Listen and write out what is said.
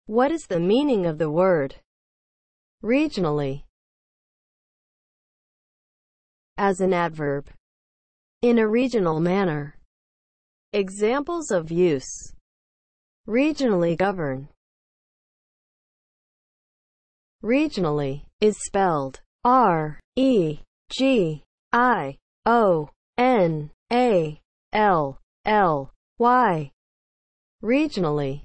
What is the meaning of the word regionally as an adverb? In a regional manner. Examples of use: regionally govern. Regionally is spelled R-E-G-I-O-N-A-L-L-Y. Regionally